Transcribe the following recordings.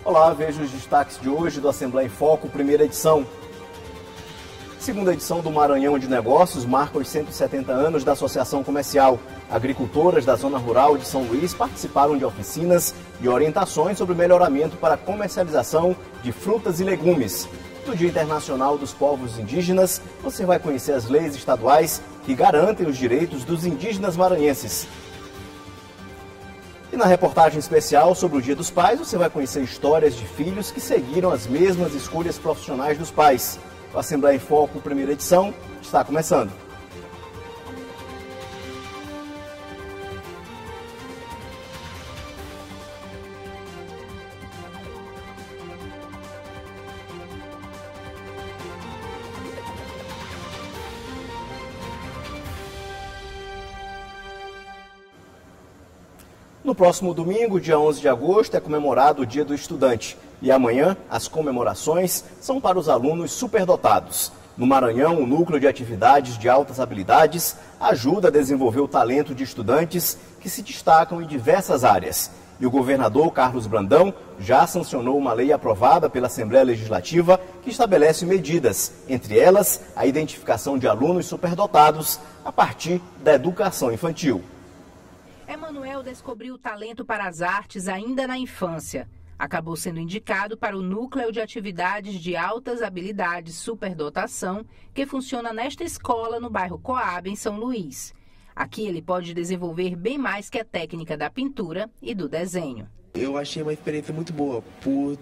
Olá, veja os destaques de hoje do Assembleia em Foco, primeira edição. Segunda edição do Maranhão de Negócios marca os 170 anos da Associação Comercial. Agricultoras da zona rural de São Luís participaram de oficinas e orientações sobre melhoramento para a comercialização de frutas e legumes. No Dia Internacional dos Povos Indígenas, você vai conhecer as leis estaduais que garantem os direitos dos indígenas maranhenses. E na reportagem especial sobre o Dia dos Pais, você vai conhecer histórias de filhos que seguiram as mesmas escolhas profissionais dos pais. O Assembleia em Foco, primeira edição, está começando. No próximo domingo, dia 11 de agosto, é comemorado o Dia do Estudante. E amanhã, as comemorações são para os alunos superdotados. No Maranhão, o Núcleo de Atividades de Altas Habilidades ajuda a desenvolver o talento de estudantes que se destacam em diversas áreas. E o governador Carlos Brandão já sancionou uma lei aprovada pela Assembleia Legislativa que estabelece medidas, entre elas a identificação de alunos superdotados a partir da educação infantil. Emanuel descobriu o talento para as artes ainda na infância. Acabou sendo indicado para o Núcleo de Atividades de Altas Habilidades Superdotação, que funciona nesta escola no bairro Coab, em São Luís. Aqui ele pode desenvolver bem mais que a técnica da pintura e do desenho. Eu achei uma experiência muito boa, por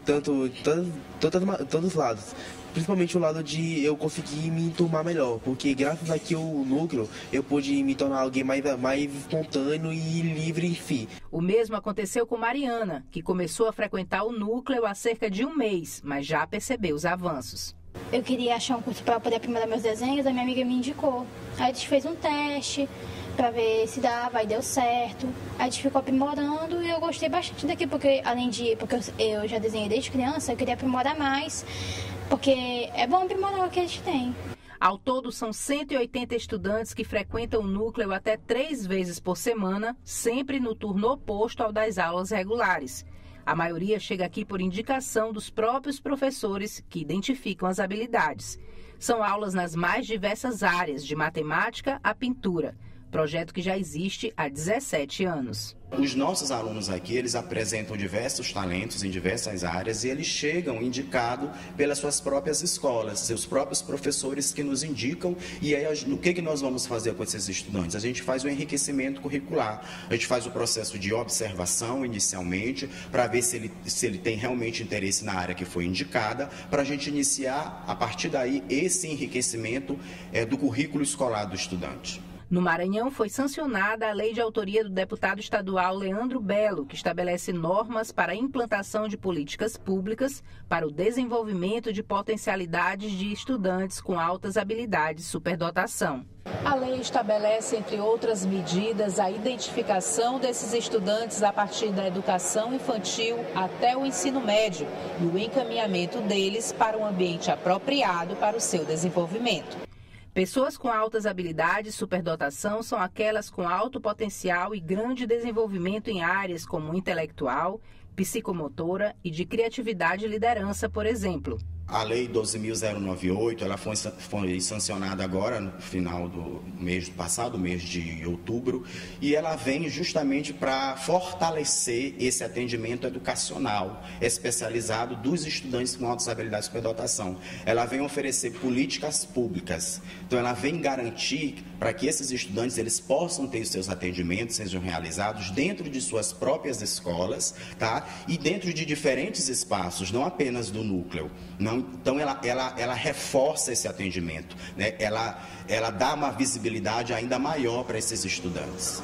todos os lados. Principalmente o lado de eu conseguir me enturmar melhor, porque graças aqui ao núcleo eu pude me tornar alguém mais espontâneo e livre em si. O mesmo aconteceu com Mariana, que começou a frequentar o núcleo há cerca de um mês, mas já percebeu os avanços. Eu queria achar um curso para poder aprimorar meus desenhos, a minha amiga me indicou. Aí a gente fez um teste para ver se dava, aí deu certo. Aí a gente ficou aprimorando e eu gostei bastante daqui, porque porque eu já desenhei desde criança, eu queria aprimorar mais, porque é bom aprimorar o que a gente tem. Ao todo, são 180 estudantes que frequentam o núcleo até 3 vezes por semana, sempre no turno oposto ao das aulas regulares. A maioria chega aqui por indicação dos próprios professores que identificam as habilidades. São aulas nas mais diversas áreas, de matemática à pintura. Projeto que já existe há 17 anos. Os nossos alunos aqui, eles apresentam diversos talentos em diversas áreas e eles chegam indicados pelas suas próprias escolas, seus próprios professores que nos indicam. E aí, o que nós vamos fazer com esses estudantes? A gente faz o enriquecimento curricular, a gente faz o processo de observação inicialmente, para ver se ele tem realmente interesse na área que foi indicada, para a gente iniciar, a partir daí, esse enriquecimento do currículo escolar do estudante. No Maranhão foi sancionada a lei de autoria do deputado estadual Leandro Belo, que estabelece normas para a implantação de políticas públicas para o desenvolvimento de potencialidades de estudantes com altas habilidades superdotação. A lei estabelece, entre outras medidas, a identificação desses estudantes a partir da educação infantil até o ensino médio e o encaminhamento deles para um ambiente apropriado para o seu desenvolvimento. Pessoas com altas habilidades superdotação são aquelas com alto potencial e grande desenvolvimento em áreas como intelectual, psicomotora e de criatividade e liderança, por exemplo. A Lei 12.098, ela foi sancionada agora no final do mês passado, mês de outubro, e ela vem justamente para fortalecer esse atendimento educacional especializado dos estudantes com altas habilidades de superdotação. Ela vem oferecer políticas públicas, então ela vem garantir para que esses estudantes eles possam ter os seus atendimentos, sejam realizados dentro de suas próprias escolas, tá? E dentro de diferentes espaços, não apenas do núcleo. Então, ela reforça esse atendimento, né? Ela dá uma visibilidade ainda maior para esses estudantes.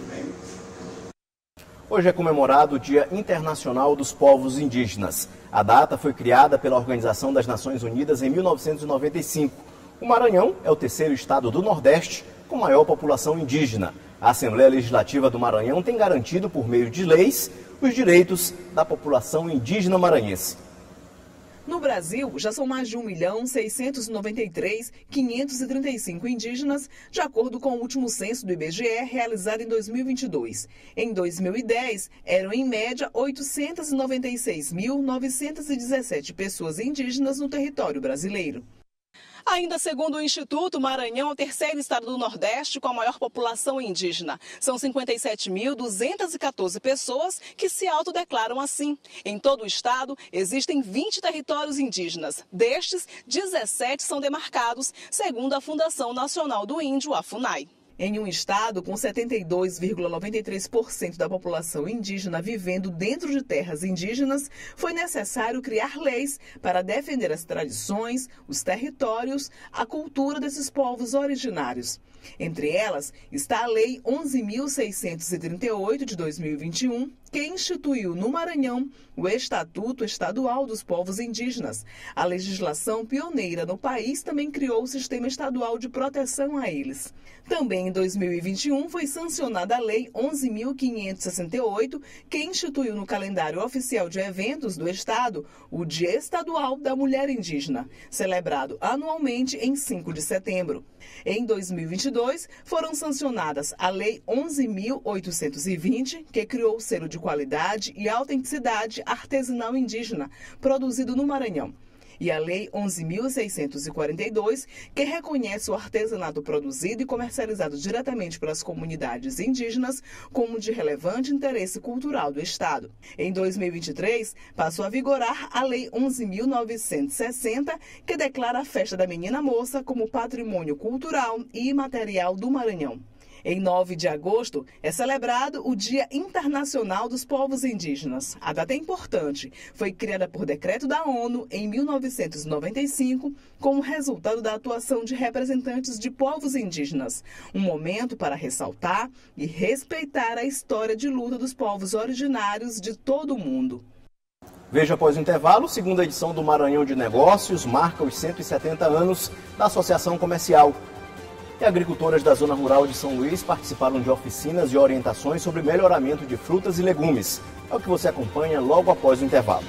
Hoje é comemorado o Dia Internacional dos Povos Indígenas. A data foi criada pela Organização das Nações Unidas em 1995. O Maranhão é o terceiro estado do Nordeste com maior população indígena. A Assembleia Legislativa do Maranhão tem garantido, por meio de leis, os direitos da população indígena maranhense. No Brasil, já são mais de 1.693.535 indígenas, de acordo com o último censo do IBGE, realizado em 2022. Em 2010, eram em média 896.917 pessoas indígenas no território brasileiro. Ainda segundo o Instituto, Maranhão é o terceiro estado do Nordeste com a maior população indígena. São 57.214 pessoas que se autodeclaram assim. Em todo o estado, existem 20 territórios indígenas. Destes, 17 são demarcados, segundo a Fundação Nacional do Índio, a FUNAI. Em um estado com 72,93% da população indígena vivendo dentro de terras indígenas, foi necessário criar leis para defender as tradições, os territórios, a cultura desses povos originários. Entre elas está a Lei 11.638 de 2021, que instituiu no Maranhão o Estatuto Estadual dos Povos Indígenas. A legislação pioneira no país também criou o Sistema Estadual de Proteção a eles. Também em 2021 foi sancionada a Lei 11.568, que instituiu no calendário oficial de eventos do Estado o Dia Estadual da Mulher Indígena, celebrado anualmente em 5 de setembro. Em 2022, foram sancionadas a Lei 11.820, que criou o selo de qualidade e autenticidade artesanal indígena, produzido no Maranhão, e a Lei 11.642, que reconhece o artesanato produzido e comercializado diretamente pelas comunidades indígenas como de relevante interesse cultural do Estado. Em 2023, passou a vigorar a Lei 11.960, que declara a Festa da Menina Moça como patrimônio cultural e imaterial do Maranhão. Em 9 de agosto é celebrado o Dia Internacional dos Povos Indígenas. A data é importante. Foi criada por decreto da ONU em 1995, como resultado da atuação de representantes de povos indígenas. Um momento para ressaltar e respeitar a história de luta dos povos originários de todo o mundo. Veja após o intervalo, segunda edição do Maranhão de Negócios marca os 170 anos da Associação Comercial. E agricultoras da zona rural de São Luís participaram de oficinas e orientações sobre melhoramento de frutas e legumes. É o que você acompanha logo após o intervalo.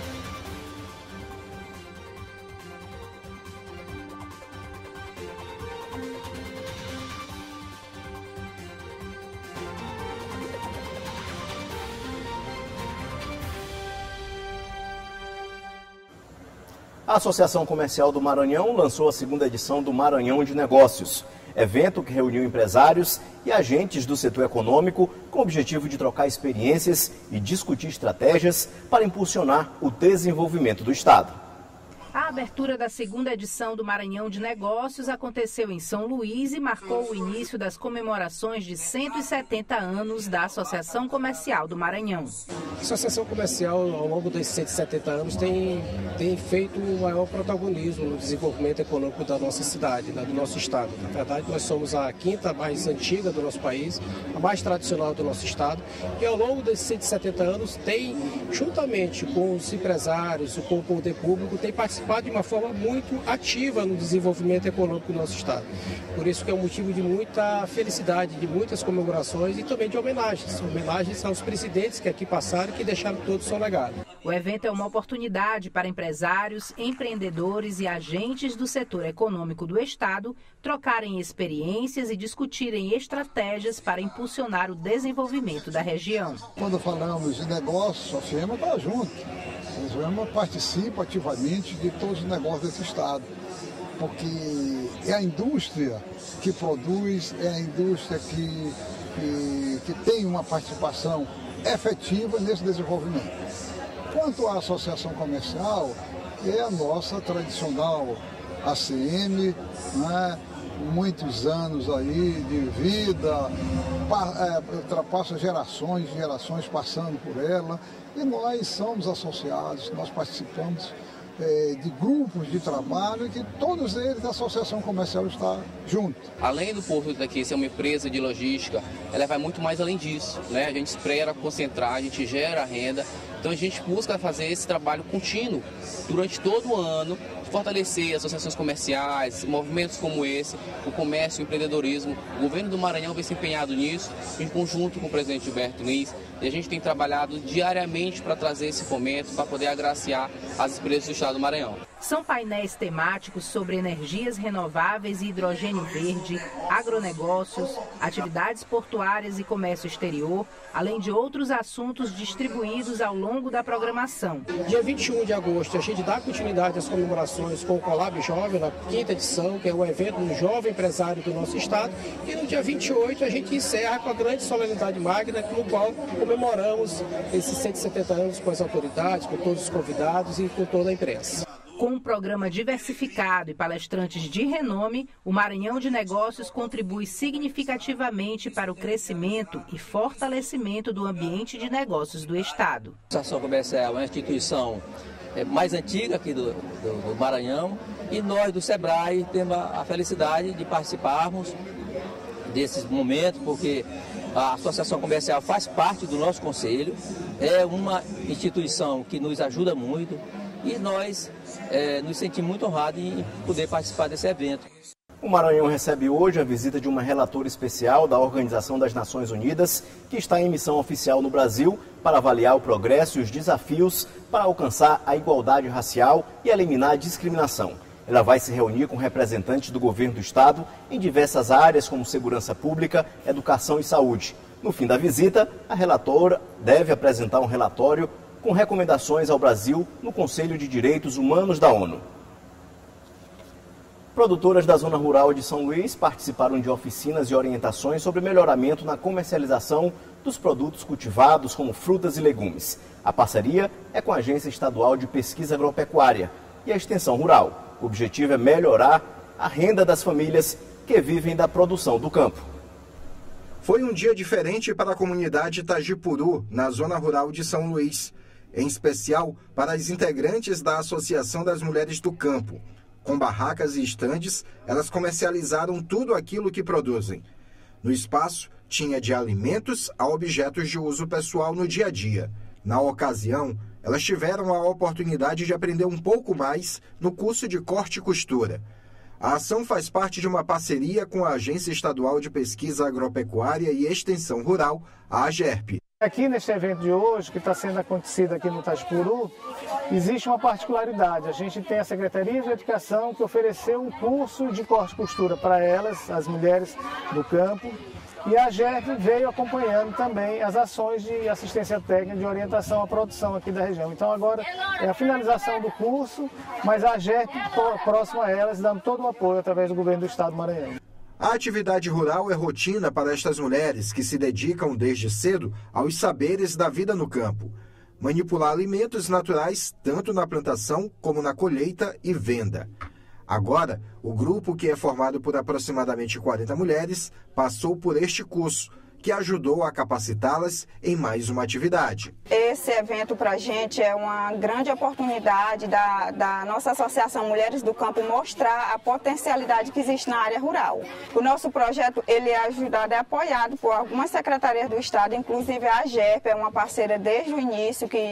A Associação Comercial do Maranhão lançou a segunda edição do Maranhão de Negócios. Evento que reuniu empresários e agentes do setor econômico com o objetivo de trocar experiências e discutir estratégias para impulsionar o desenvolvimento do Estado. A abertura da segunda edição do Maranhão de Negócios aconteceu em São Luís e marcou o início das comemorações de 170 anos da Associação Comercial do Maranhão. A Associação Comercial, ao longo desses 170 anos, tem feito o maior protagonismo no desenvolvimento econômico da nossa cidade, do nosso estado. Na verdade, nós somos a quinta mais antiga do nosso país, a mais tradicional do nosso estado, e ao longo desses 170 anos tem, juntamente com os empresários, com o poder público, tem participado de uma forma muito ativa no desenvolvimento econômico do nosso estado. Por isso que é um motivo de muita felicidade, de muitas comemorações e também de homenagens. Homenagens aos presidentes que aqui passaram e que deixaram todo o seu legado. O evento é uma oportunidade para empresários, empreendedores e agentes do setor econômico do estado trocarem experiências e discutirem estratégias para impulsionar o desenvolvimento da região. Quando falamos de negócios, a FIEMA está junto. A FIEMA participa ativamente de todos os negócios desse estado, porque é a indústria que produz, é a indústria que tem uma participação efetiva nesse desenvolvimento. Quanto à associação comercial, é a nossa tradicional ACM, né? Muitos anos aí de vida, ultrapassa gerações e gerações passando por ela, e nós somos associados, nós participamos de grupos de trabalho que todos eles, a Associação Comercial está junto. Além do Porto daqui ser uma empresa de logística, ela vai muito mais além disso, né? A gente espera concentrar, a gente gera renda, então a gente busca fazer esse trabalho contínuo durante todo o ano, fortalecer associações comerciais, movimentos como esse, o comércio, o empreendedorismo. O governo do Maranhão vem se empenhado nisso, em conjunto com o presidente Gilberto Nunes, e a gente tem trabalhado diariamente para trazer esse fomento, para poder agraciar as empresas do estado estado do Maranhão. São painéis temáticos sobre energias renováveis e hidrogênio verde, agronegócios, atividades portuárias e comércio exterior, além de outros assuntos distribuídos ao longo da programação. Dia 21 de agosto, a gente dá continuidade às comemorações com o Colab Jovem, na 5ª edição, que é o evento do jovem empresário do nosso estado. E no dia 28 a gente encerra com a grande solenidade magna, no qual comemoramos esses 170 anos com as autoridades, com todos os convidados e com toda a imprensa. Com um programa diversificado e palestrantes de renome, o Maranhão de Negócios contribui significativamente para o crescimento e fortalecimento do ambiente de negócios do estado. A Associação Comercial é uma instituição mais antiga aqui do Maranhão e nós do SEBRAE temos a felicidade de participarmos desses momentos, porque a Associação Comercial faz parte do nosso conselho, é uma instituição que nos ajuda muito e nós nos sentimos muito honrados em poder participar desse evento. O Maranhão recebe hoje a visita de uma relatora especial da Organização das Nações Unidas, que está em missão oficial no Brasil para avaliar o progresso e os desafios para alcançar a igualdade racial e eliminar a discriminação. Ela vai se reunir com representantes do governo do estado em diversas áreas como segurança pública, educação e saúde. No fim da visita, a relatora deve apresentar um relatório com recomendações ao Brasil no Conselho de Direitos Humanos da ONU. Produtoras da zona rural de São Luís participaram de oficinas e orientações sobre melhoramento na comercialização dos produtos cultivados, como frutas e legumes. A parceria é com a Agência Estadual de Pesquisa Agropecuária e a Extensão Rural. O objetivo é melhorar a renda das famílias que vivem da produção do campo. Foi um dia diferente para a comunidade Tajipuru, na zona rural de São Luís, em especial para as integrantes da Associação das Mulheres do Campo. Com barracas e estandes, elas comercializaram tudo aquilo que produzem. No espaço, tinha de alimentos a objetos de uso pessoal no dia a dia. Na ocasião, elas tiveram a oportunidade de aprender um pouco mais no curso de corte e costura. A ação faz parte de uma parceria com a Agência Estadual de Pesquisa Agropecuária e Extensão Rural, a AGERP. Aqui neste evento de hoje, que está sendo acontecido aqui no Tajipuru, existe uma particularidade. A gente tem a Secretaria de Educação que ofereceu um curso de corte e costura para elas, as mulheres do campo, e a AGERP veio acompanhando também as ações de assistência técnica de orientação à produção aqui da região. Então agora é a finalização do curso, mas a AGERP próxima a elas, dando todo o apoio através do governo do estado do Maranhão. A atividade rural é rotina para estas mulheres que se dedicam desde cedo aos saberes da vida no campo. Manipular alimentos naturais tanto na plantação como na colheita e venda. Agora, o grupo, que é formado por aproximadamente 40 mulheres, passou por este curso, que ajudou a capacitá-las em mais uma atividade. Esse evento para a gente é uma grande oportunidade da nossa Associação Mulheres do Campo mostrar a potencialidade que existe na área rural. O nosso projeto ele é ajudado e apoiado por algumas secretarias do estado, inclusive a AGERP é uma parceira desde o início, que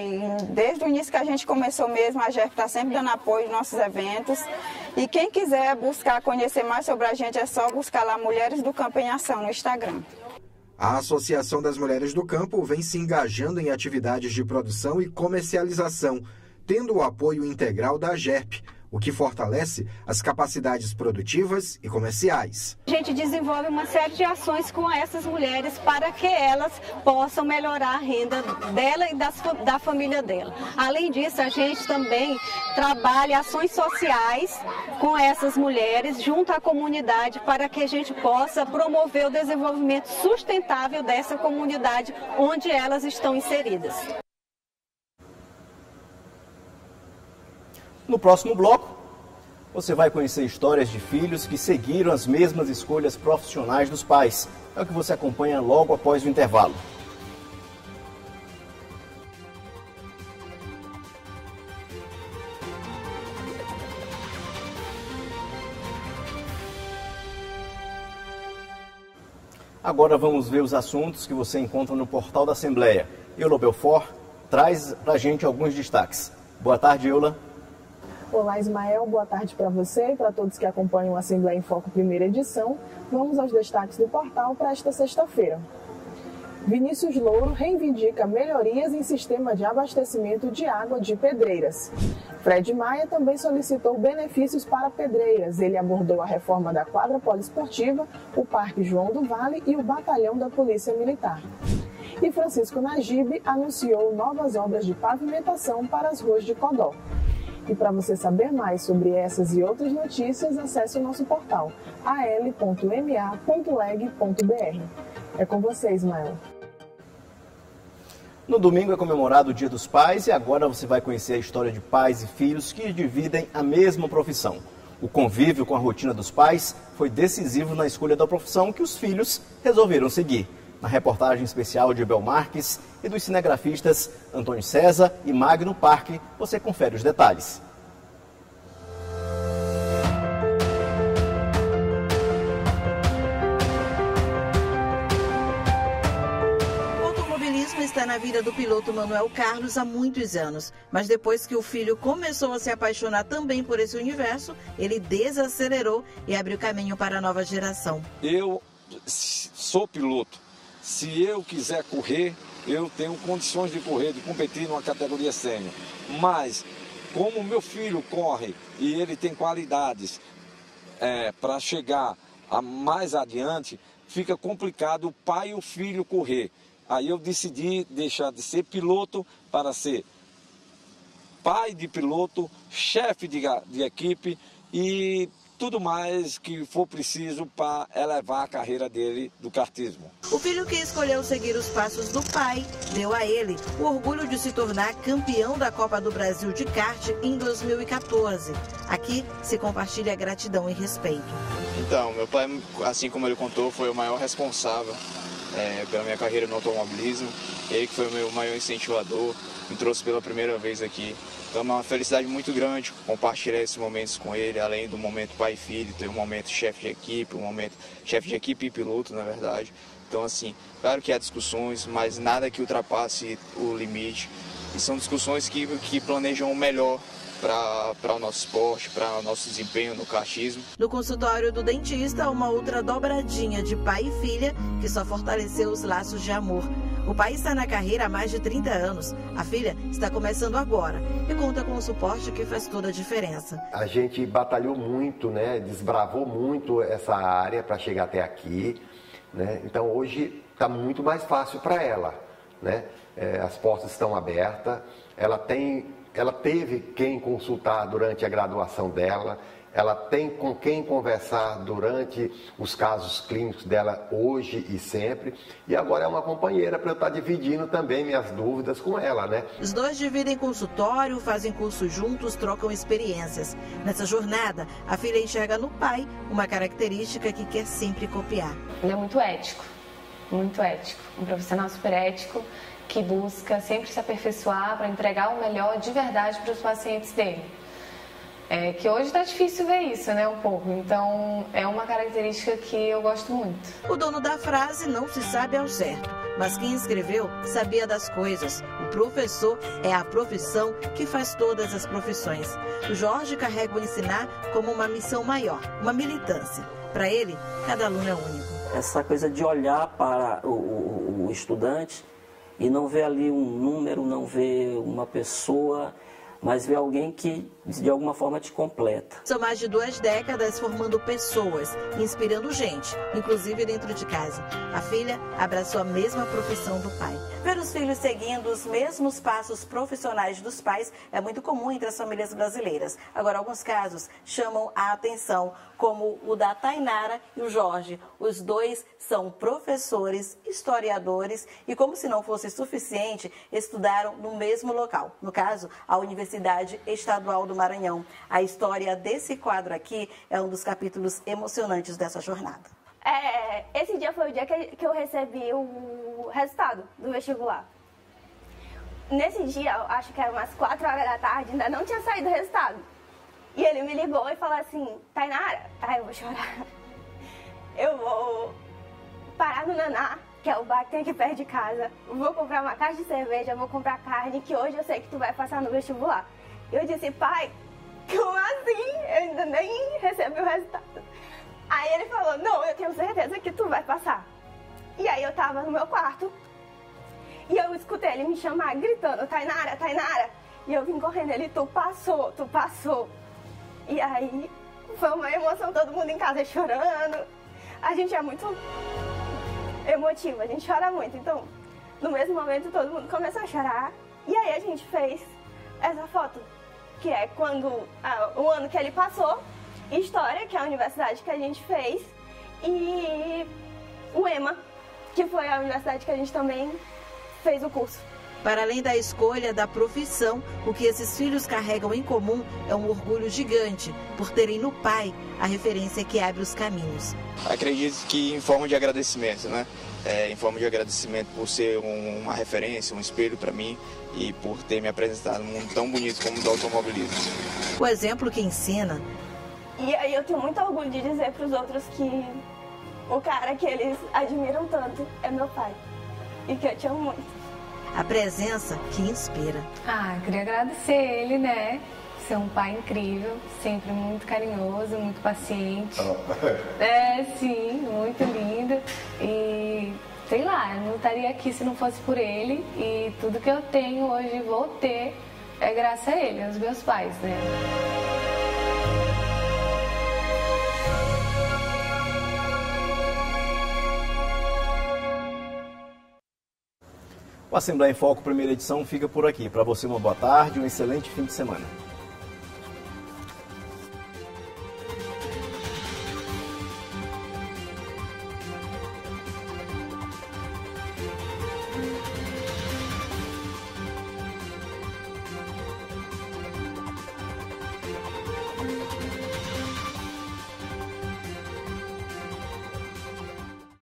a gente começou mesmo, a AGERP está sempre dando apoio aos nossos eventos. E quem quiser buscar conhecer mais sobre a gente é só buscar lá Mulheres do Campo em Ação no Instagram. A Associação das Mulheres do Campo vem se engajando em atividades de produção e comercialização, tendo o apoio integral da AGERP, o que fortalece as capacidades produtivas e comerciais. A gente desenvolve uma série de ações com essas mulheres para que elas possam melhorar a renda dela e da família dela. Além disso, a gente também trabalha ações sociais com essas mulheres junto à comunidade para que a gente possa promover o desenvolvimento sustentável dessa comunidade onde elas estão inseridas. No próximo bloco, você vai conhecer histórias de filhos que seguiram as mesmas escolhas profissionais dos pais. É o que você acompanha logo após o intervalo. Agora vamos ver os assuntos que você encontra no portal da Assembleia. Eula Belfort traz pra gente alguns destaques. Boa tarde, Eula. Olá, Ismael. Boa tarde para você e para todos que acompanham a Assembleia em Foco primeira edição. Vamos aos destaques do portal para esta sexta-feira. Vinícius Louro reivindica melhorias em sistema de abastecimento de água de Pedreiras. Fred Maia também solicitou benefícios para Pedreiras. Ele abordou a reforma da quadra poliesportiva, o Parque João do Vale e o batalhão da Polícia Militar. E Francisco Najib anunciou novas obras de pavimentação para as ruas de Codó. E para você saber mais sobre essas e outras notícias, acesse o nosso portal al.ma.leg.br. É com você, Ismael. No domingo é comemorado o Dia dos Pais e agora você vai conhecer a história de pais e filhos que dividem a mesma profissão. O convívio com a rotina dos pais foi decisivo na escolha da profissão que os filhos resolveram seguir. Na reportagem especial de Bel Marques e dos cinegrafistas Antônio César e Magno Parque, você confere os detalhes. Está na vida do piloto Manuel Carlos há muitos anos, mas depois que o filho começou a se apaixonar também por esse universo, ele desacelerou e abriu caminho para a nova geração. Eu sou piloto. Se eu quiser correr, eu tenho condições de correr, de competir numa categoria sênior. Mas, como meu filho corre e ele tem qualidades para chegar mais adiante, fica complicado o pai e o filho correr. Aí eu decidi deixar de ser piloto para ser pai de piloto, chefe de equipe e tudo mais que for preciso para elevar a carreira dele do kartismo. O filho que escolheu seguir os passos do pai deu a ele o orgulho de se tornar campeão da Copa do Brasil de kart em 2014. Aqui se compartilha gratidão e respeito. Então, meu pai, assim como ele contou, foi o maior responsável pela minha carreira no automobilismo. Ele que foi o meu maior incentivador, me trouxe pela primeira vez aqui. Então é uma felicidade muito grande compartilhar esses momentos com ele, além do momento pai e filho, ter um momento chefe de equipe, um momento chefe de equipe e piloto, na verdade. Então assim, claro que há discussões, mas nada que ultrapasse o limite. E são discussões que planejam o melhor para o nosso esporte, para o nosso desempenho no kartismo. No consultório do dentista, uma outra dobradinha de pai e filha que só fortaleceu os laços de amor. O pai está na carreira há mais de 30 anos. A filha está começando agora e conta com um suporte que faz toda a diferença. A gente batalhou muito, né? Desbravou muito essa área para chegar até aqui, né? Então hoje está muito mais fácil para ela, né? As portas estão abertas, ela teve quem consultar durante a graduação dela, ela tem com quem conversar durante os casos clínicos dela hoje e sempre, e agora é uma companheira para eu estar dividindo também minhas dúvidas com ela, né? Os dois dividem consultório, fazem curso juntos, trocam experiências. Nessa jornada, a filha enxerga no pai uma característica que quer sempre copiar. Ele é muito ético, um profissional super ético, que busca sempre se aperfeiçoar para entregar o melhor de verdade para os pacientes dele. Que hoje está difícil ver isso, né, um pouco. Então, é uma característica que eu gosto muito. O dono da frase não se sabe ao certo, mas quem escreveu sabia das coisas. O professor é a profissão que faz todas as profissões. O Jorge carrega o ensinar como uma missão maior, uma militância. Para ele, cada aluno é único. Essa coisa de olhar para o estudante e não ver ali um número, não ver uma pessoa, mas ver alguém que de alguma forma te completa. São mais de 2 décadas formando pessoas, inspirando gente, inclusive dentro de casa. A filha abraçou a mesma profissão do pai. Ver os filhos seguindo os mesmos passos profissionais dos pais é muito comum entre as famílias brasileiras. Agora, alguns casos chamam a atenção, como o da Tainara e o Jorge. Os dois são professores, historiadores e, como se não fosse suficiente, estudaram no mesmo local. No caso, a Universidade Estadual do Maranhão. A história desse quadro aqui é um dos capítulos emocionantes dessa jornada. Esse dia foi o dia que eu recebi o resultado do vestibular. Nesse dia, eu acho que era umas 4 horas da tarde, ainda não tinha saído o resultado. E ele me ligou e falou assim: Tainara, eu vou chorar. Eu vou parar no Naná, que é o bar que tem aqui perto de casa. Vou comprar uma caixa de cerveja, vou comprar carne, que hoje eu sei que tu vai passar no vestibular. Eu disse: pai, como assim? Eu ainda nem recebi o resultado. Aí ele falou: não, eu tenho certeza que tu vai passar. E aí eu tava no meu quarto, E eu escutei ele me chamar, gritando, Tainara, Tainara. E eu vim correndo, ele, tu passou, tu passou. E aí foi uma emoção, todo mundo em casa chorando. A gente é muito emotivo, a gente chora muito. Então, no mesmo momento, todo mundo começou a chorar. E aí a gente fez essa foto, que é quando o ano que ele passou, História, que é a universidade que a gente fez, e o EMA, que foi a universidade que a gente também fez o curso. Para além da escolha da profissão, o que esses filhos carregam em comum é um orgulho gigante por terem no pai a referência que abre os caminhos. Acredito que em forma de agradecimento, né? Em forma de agradecimento por ser uma referência, um espelho para mim e por ter me apresentado num mundo tão bonito como o do automobilismo. O exemplo que ensina. E aí eu tenho muito orgulho de dizer para os outros que o cara que eles admiram tanto é meu pai e que eu te amo muito. A presença que inspira. Eu queria agradecer ele, né? Ser um pai incrível, sempre muito carinhoso, muito paciente. Sim, muito lindo. E sei lá, eu não estaria aqui se não fosse por ele. E tudo que eu tenho hoje, vou ter, é graças a ele, aos meus pais, né? O Assembleia em Foco, primeira edição, fica por aqui. Para você, uma boa tarde e um excelente fim de semana.